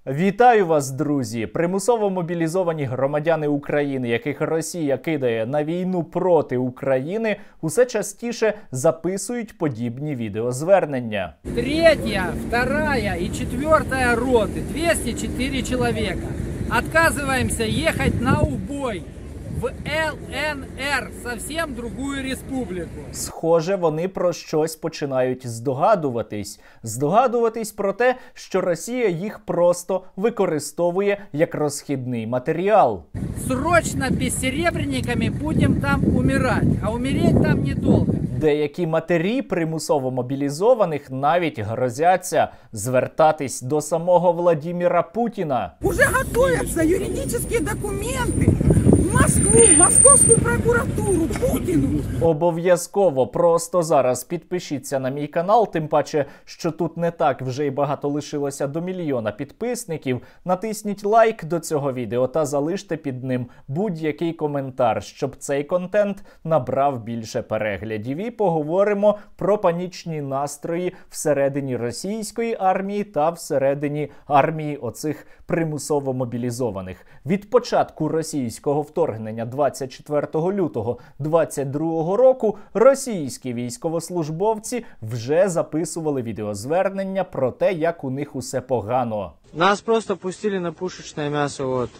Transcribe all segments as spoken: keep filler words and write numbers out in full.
Вітаю вас, друзі! Примусово мобілізовані громадяни України, яких Росія кидає на війну проти України, усе частіше записують подібні відеозвернення. Третья, вторая и четвертая роты, двести четыре человека. Отказываемся ехать на убой в эл ен ер, совсем другую республику. Схоже, вони про щось починають здогадуватись. Здогадуватись про те, що Росія їх просто використовує як розхідний матеріал. Срочно бессеребренниками будем там умирать, а умереть там недолго. Деякі матері примусово мобілізованих навіть грозяться звертатись до самого Владимира Путіна. Уже готовятся юридические документы в Москву, в московскую прокуратуру, Путину. Обов'язково просто зараз підпишіться на мій канал, тим паче, що тут не так вже й багато лишилося до мільйона підписників. Натисніть лайк до цього відео та залиште під ним будь-який коментар, щоб цей контент набрав більше переглядів. І поговоримо про панічні настрої всередині російської армії та всередині армії оцих примусово мобілізованих. Від початку російського вторгнення двадцять четвертого лютого двадцять другого року російські військовослужбовці вже записували відеозвернення про те, як у них усе погано. Нас просто пустили на пушечное мясо, вот.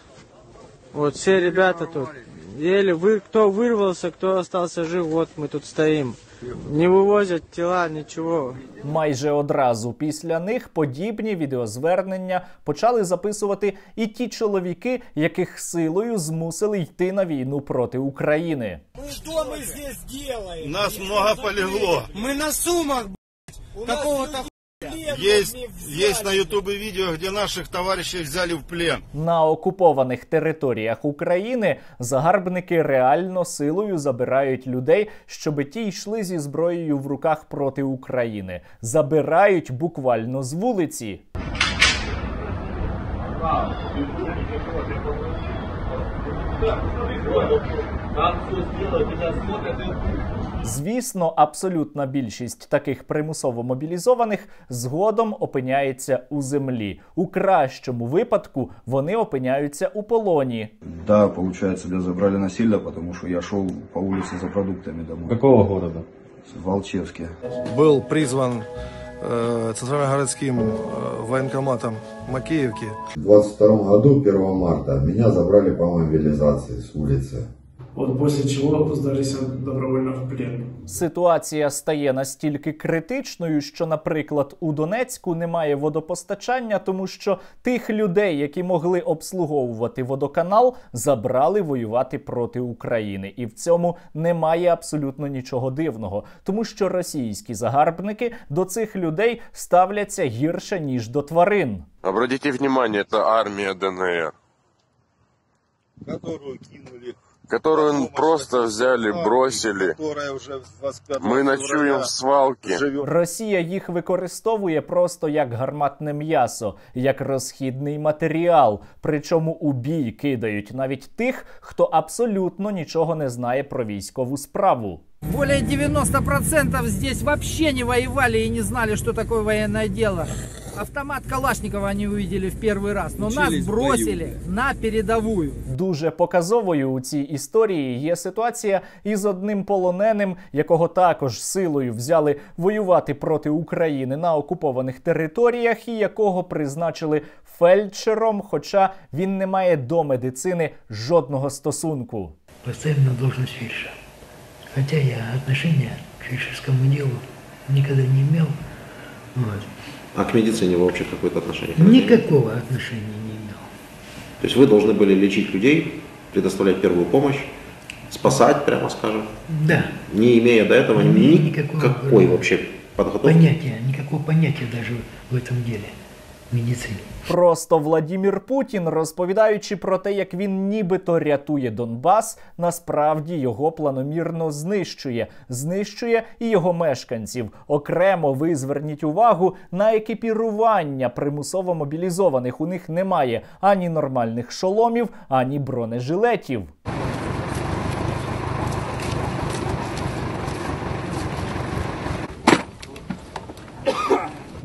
Вот все ребята тут. Еле вы, кто вырвался, кто остался жив, вот мы тут стоим. Не вивозять тіла, нічого. Майже одразу після них подібні відеозвернення почали записувати і ті чоловіки, яких силою змусили йти на війну проти України. Що ми здесь делаем? Нас много полегло. Ми на Сумах, блядь, какого-то хуя. Есть, есть на ютубе видео, где наших товарищей взяли в плен. На окупованих територіях України загарбники реально силою забирають людей, щоби ті йшли зі зброєю в руках проти України. Забирають буквально з вулиці. Звісно, абсолютна більшість таких примусово мобілізованих згодом опиняється у землі. У кращому випадку вони опиняються у полоні. Да, получается, меня забрали насильно, потому что я шел по улице за продуктами домой. Какого города? Волчевске. Был призван э, центральногородским э, военкоматом Макеевки. В двадцать втором году, первого марта, меня забрали по мобилизации с улицы. Вот после чего сдались добровольно в плен. Ситуація стає настільки критичною, що, наприклад, у Донецьку немає водопостачання, тому що тих людей, які могли обслуговувати водоканал, забрали воювати проти України. І в цьому немає абсолютно нічого дивного, тому що російські загарбники до цих людей ставляться гірше, ніж до тварин. Обратите внимание, это армия ДНР, Которую кинули. Которую просто взяли, бросили. Ми ночуємо в свалці. Росія їх використовує просто як гарматне м'ясо, як розхідний матеріал. Причому у бій кидають навіть тих, хто абсолютно нічого не знає про військову справу. Более девяноста процентов здесь вообще не воевали и не знали, что такое военное дело. Автомат Калашникова они увидели в первый раз, но нас бросили на передовую. Дуже показовою у цій історії є ситуація із одним полоненим, якого також силою взяли воювати проти України на окупованих територіях і якого призначили фельдшером, хоча він не має до медицини жодного стосунку. Поставили на должность фельдшера. Хотя я отношения к фельдшерскому делу никогда не имел. Вот. А к медицине вы вообще какое-то отношение? Никакого отношения не имел. То есть вы должны были лечить людей, предоставлять первую помощь, спасать, прямо скажем? Да. Не имея до этого ни никакой вообще подготовки? Понятия, никакого понятия даже в этом деле. Медицині. Просто Владимир Путін, розповідаючи про те, як він нібито рятує Донбас, насправді його планомірно знищує. Знищує і його мешканців. Окремо ви зверніть увагу на екіпірування примусово мобілізованих. У них немає ані нормальних шоломів, ані бронежилетів.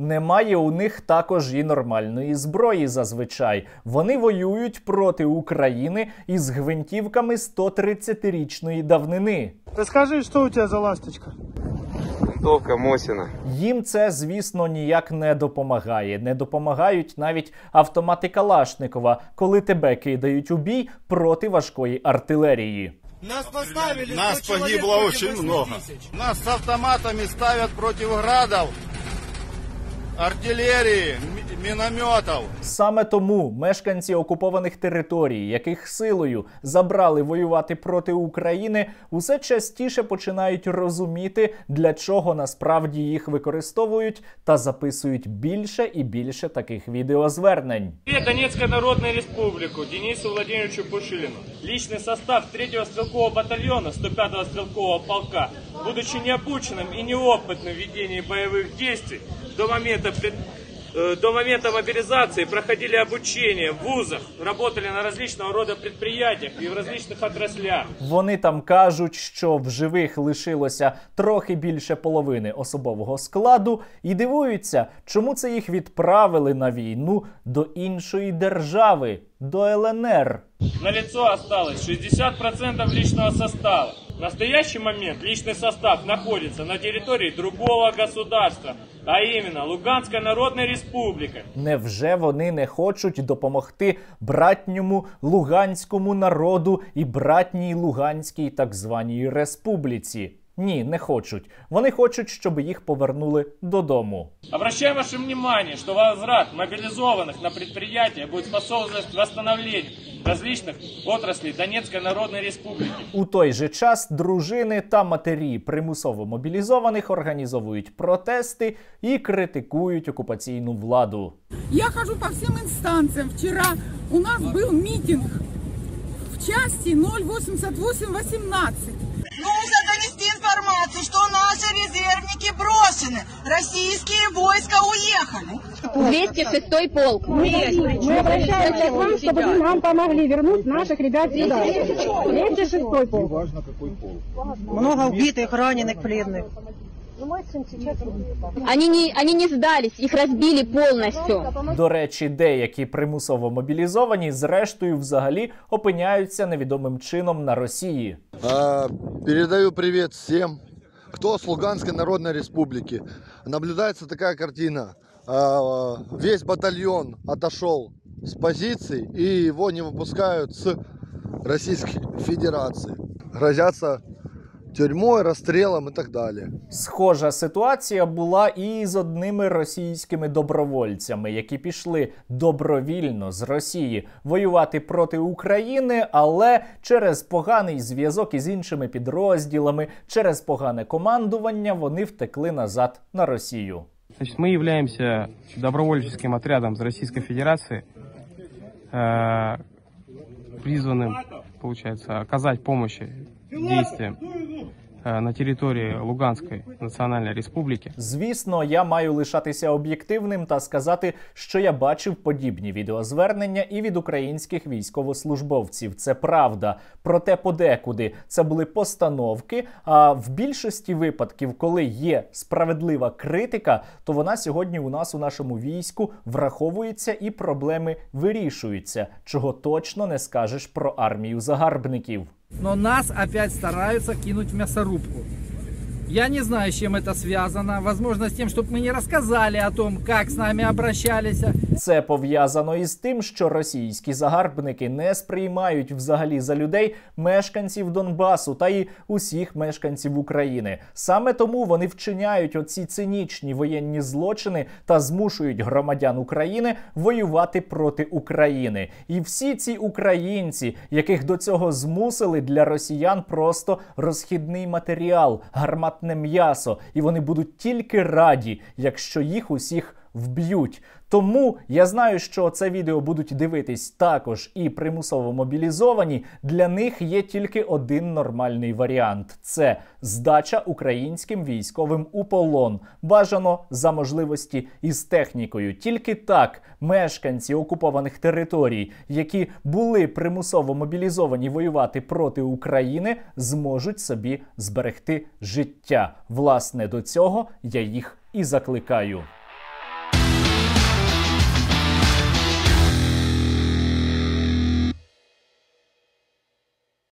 немає у них також і нормальної зброї зазвичай. Вони воюють проти України із гвинтівками сто тридцятирічної давнини. Расскажи, что у тебя за ласточка? Винтовка Мосіна. Їм це, звісно, ніяк не допомагає. Не допомагають навіть автомати Калашникова, коли тебе кидають у бій проти важкої артилерії. Нас поставили, Нас погибло очень много. Нас с автоматами ставят против градов, артилерії, мінометів. Саме тому мешканці окупованих територій, яких силою забрали воювати проти України, усе частіше починають розуміти, для чого насправді їх використовують, та записують більше і більше таких відеозвернень. Донецкой Народной Республику Денису Владимировичу Пушилину. Личный состав третьего стрелкового батальона сто пятого стрелкового полка, будучи необученным и неопытным в ведении боевых действий, до момента, до момента мобилизации проходили обучение в вузах, работали на различного рода предприятиях и в различных отраслях. Вони там кажуть, що в живих лишилося трохи більше половини особового складу і дивуються, чому це їх відправили на війну до іншої держави, до ел ен ер. На лицо осталось шестьдесят процентов личного состава. В настоящий момент личный состав находится на территории другого государства, а именно Луганской Народной Республики. Невже вони не хочуть допомогти братньому луганському народу і братній Луганській так званій республіці? Ні, не хочуть. Вони хочуть, щоб їх повернули додому. Обращаем ваше внимание, что возврат мобилизованных на предприятия будет способствовать восстановлению различных отраслей Донецкой Народной Республики. У той же час дружини та матері примусово мобілізованих організовують протести і критикують окупаційну владу. Я хожу по всем инстанциям. Вчера у нас был митинг в части ноль восемьдесят восемь восемнадцать. Нужно донести информацию, что наши резервники брошены. Российские войска уехали. двести шестой полк. Мы, мы обращаемся к вам, чтобы вы нам помогли вернуть наших ребят сюда. двести шестой полк. Неважно, какой полк. Много убитых, раненых, пленных. Они не, они не сдались, их разбили повністю. До речі, деякі примусово мобілізовані зрештою взагалі опиняються невідомим чином на Росії. А, передаю привет всем, кто с Луганской Народной Республики. Наблюдается такая картина. А, весь батальон отошел с позиций, и его не выпускают с Российской Федерации. Грозятся тюрмою, розстрілом і так далі. Схожа ситуація була і з одними російськими добровольцями, які пішли добровільно з Росії воювати проти України, але через поганий зв'язок із іншими підрозділами, через погане командування вони втекли назад на Росію. Значит, мы являемся добровольческим отрядом из Российской Федерации, э, призванным, получается, оказать помощь действиям на території Луганської Національної Республіки. Звісно, я маю лишатися об'єктивним та сказати, що я бачив подібні відеозвернення і від українських військовослужбовців. Це правда. Проте подекуди це були постановки, а в більшості випадків, коли є справедлива критика, то вона сьогодні у нас у нашому війську враховується і проблеми вирішуються, чого точно не скажеш про армію загарбників. Но нас опять стараются кинуть в мясорубку. Я не знаю, с чем это связано. Возможно, с тем, чтобы мы не рассказали о том, как с нами обращались. Це пов'язано із тим, що російські загарбники не сприймають взагалі за людей мешканців Донбасу та й усіх мешканців України. Саме тому вони вчиняють оці цинічні воєнні злочини та змушують громадян України воювати проти України. І всі ці українці, яких до цього змусили, для росіян просто розхідний матеріал, гарматне м'ясо. І вони будуть тільки раді, якщо їх усіх вб'ють. Тому я знаю, що це відео будуть дивитись також і примусово мобілізовані. Для них є тільки один нормальний варіант – це здача українським військовим у полон. Бажано за можливості із технікою. Тільки так мешканці окупованих територій, які були примусово мобілізовані воювати проти України, зможуть собі зберегти життя. Власне, до цього я їх і закликаю.